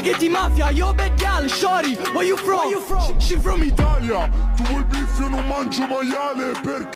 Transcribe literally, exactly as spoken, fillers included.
spaghetti mafia, yo bad gal, shorty, where you from? Where you from? She from Italia, tu vuoi beef io non mangio maiale perché